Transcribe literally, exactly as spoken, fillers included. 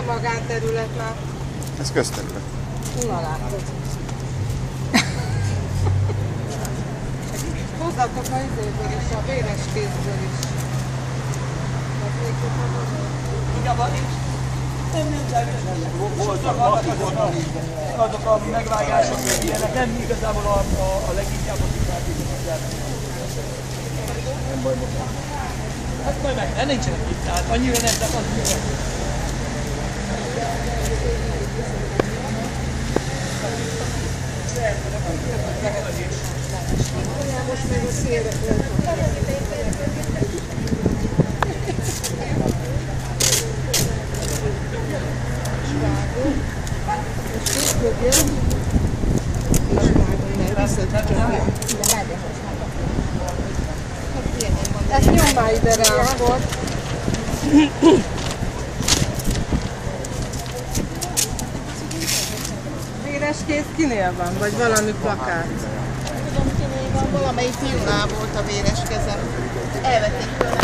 magánterület már. Ez közterület. Na látod. Hozzatok a izéből is, a véres kézből is. Nem, nem, voltak azok a megvágások, hogy ilyenek, nem igazából a, a, a leginkább a szintártékokat. Nem baj, most. Hát majd meg, ne nincsenek itt, tehát annyira nem, de az jó. Most még a szélre ezt nyom már ide rá akkor. Véres kéz kinél van? Vagy valami plakát? Tudom kinél van, valamelyik fiúnál volt a véres kezem. Elvették tőle.